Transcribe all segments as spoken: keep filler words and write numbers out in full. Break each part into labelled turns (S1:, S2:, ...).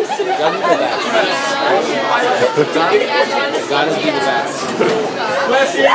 S1: Gotta do the best. Gotta, gotta do the best. Bless you.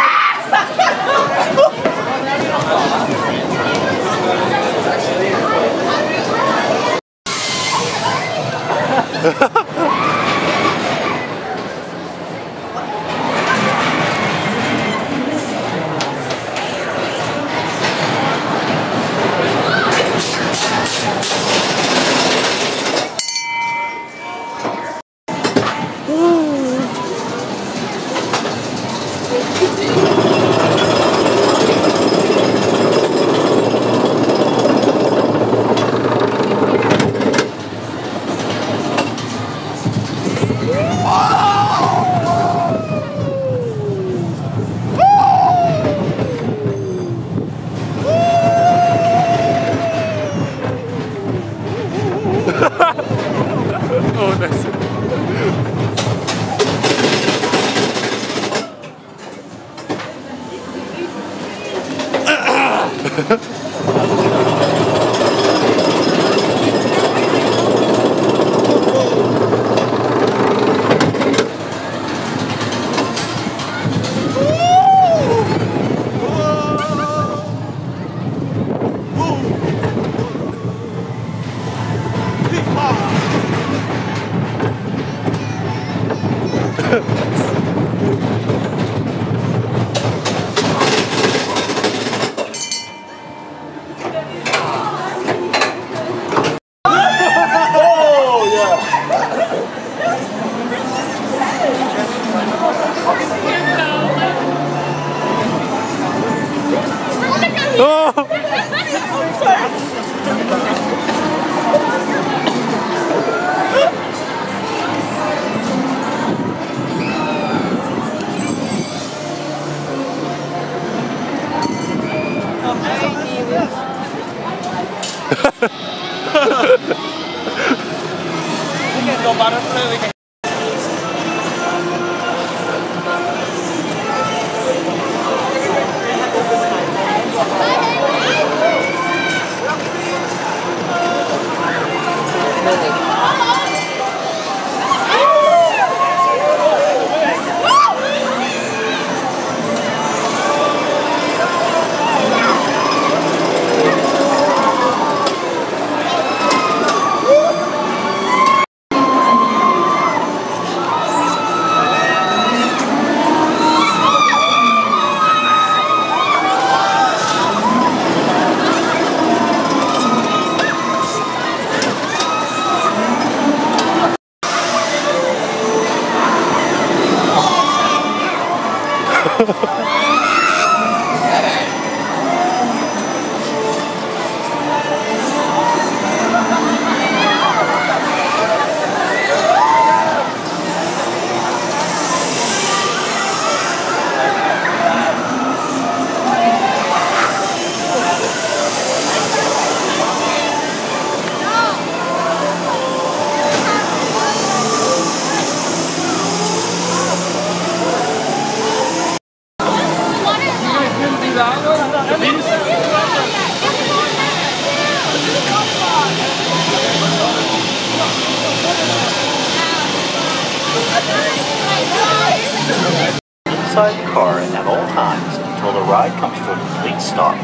S2: Oh, nice. Oh!
S3: I'm sorry. We can go butterfly, we can
S4: inside the car at all times until the ride comes to a complete stop.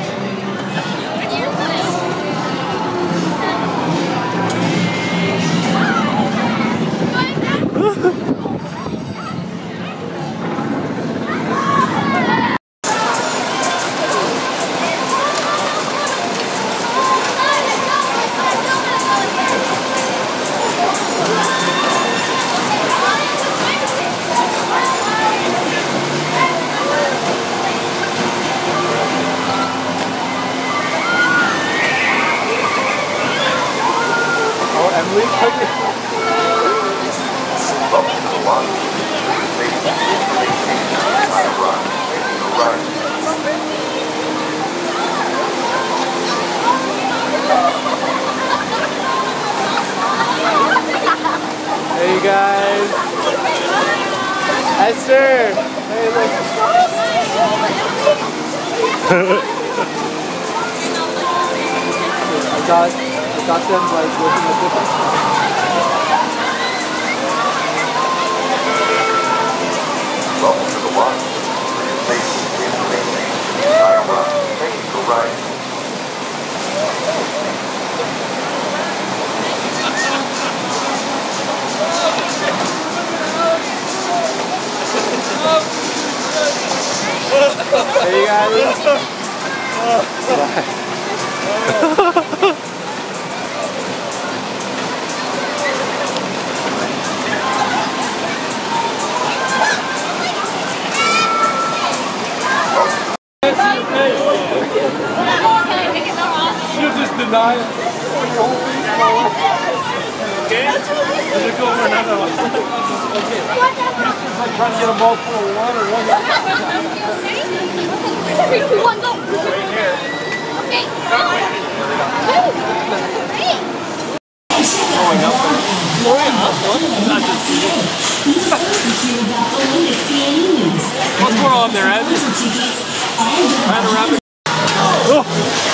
S2: Hey guys. Esther. Hey, look. I got, I got them like working with different. you guys. You just deny it. Okay? Let's go over another one. Okay. I'm trying to get them all for one or one.
S5: Three, two, one, go.
S2: Right here.
S5: Okay.
S2: Going up there. Going up? Not just what's going on there, Ed? Right around the oh.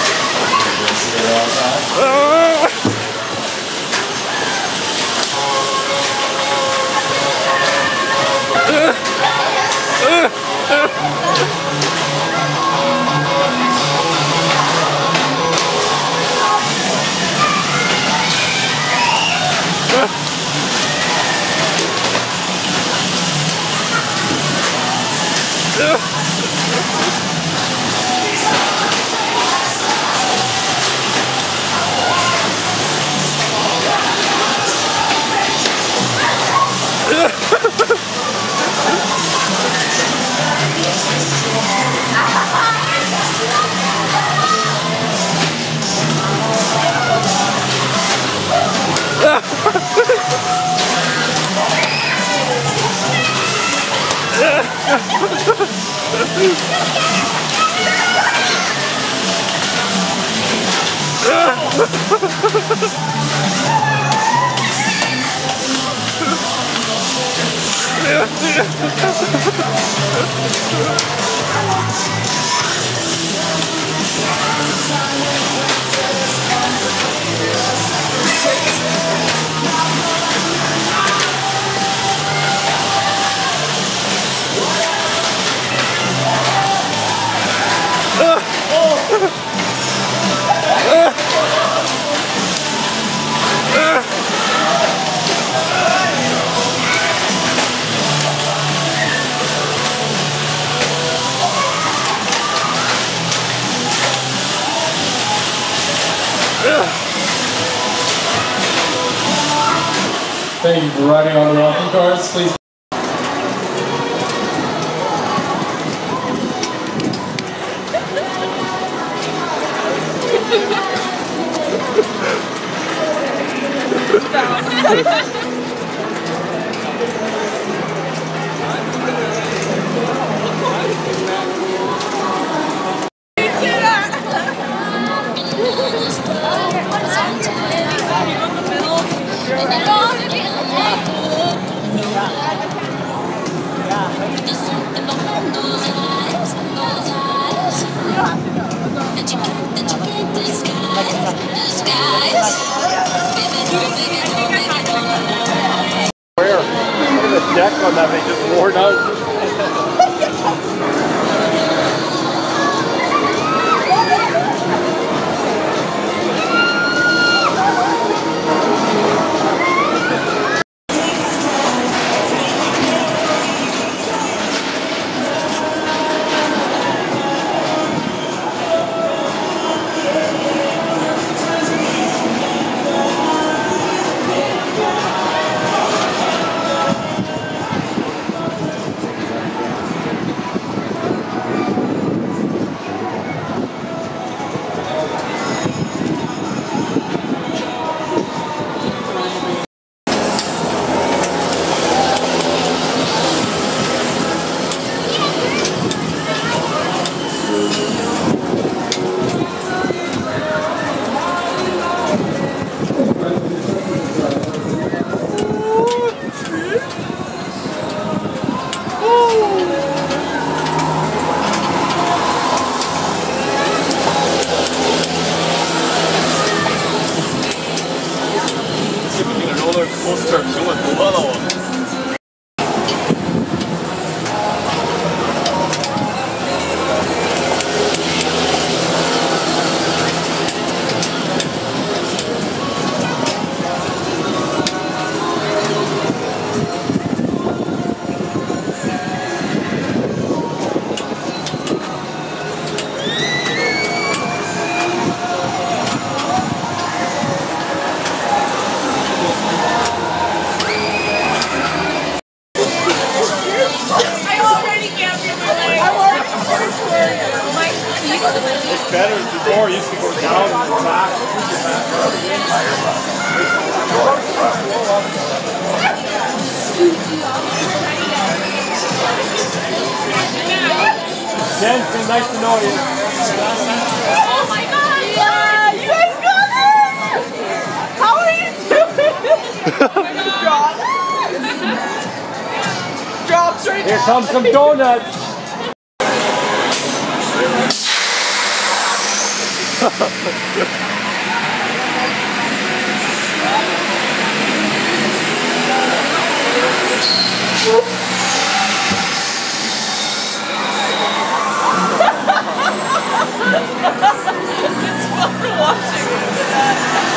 S6: Thank you for riding on the rocking cars. Please.
S2: Where? Look at the deck on that thing just worn out.
S1: 롤러코스터 정말 뭐가 나와.
S2: Jen, it's been nice to know you.
S5: Oh my god!
S3: Yeah, you guys got this! How are you doing? Drop. Drop straight
S2: Here
S3: down.
S2: comes some donuts.
S3: It's fun watching it.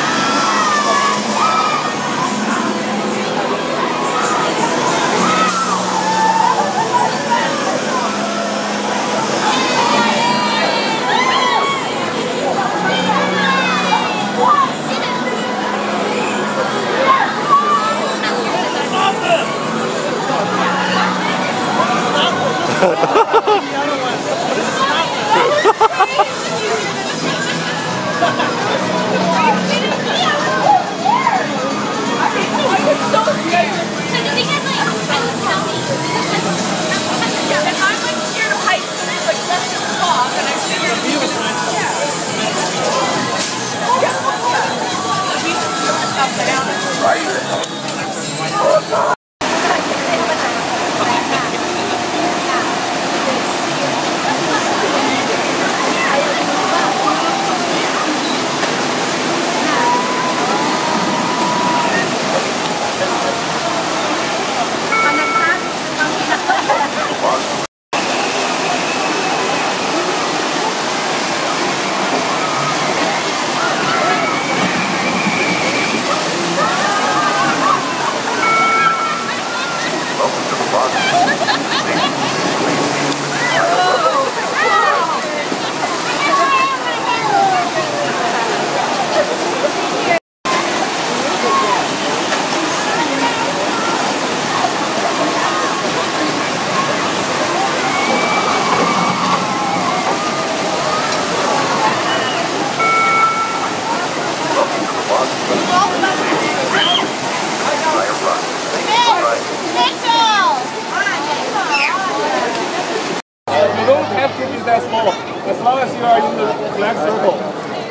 S2: You don't have to be that small, as long as you are in the black circle.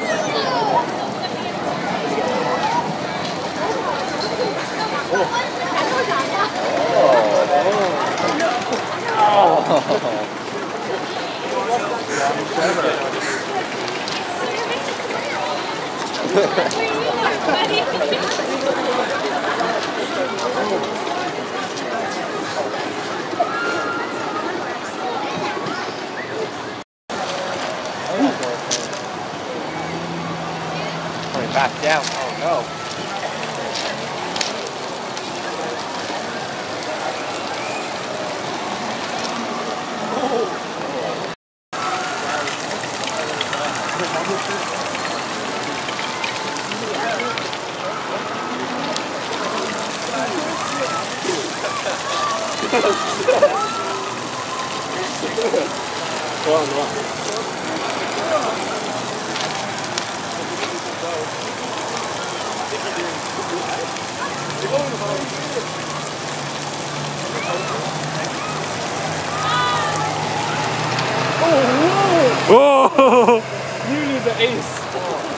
S1: Coming back down. Oh no.
S2: 좋아, 좋아. Oh, nearly the ace.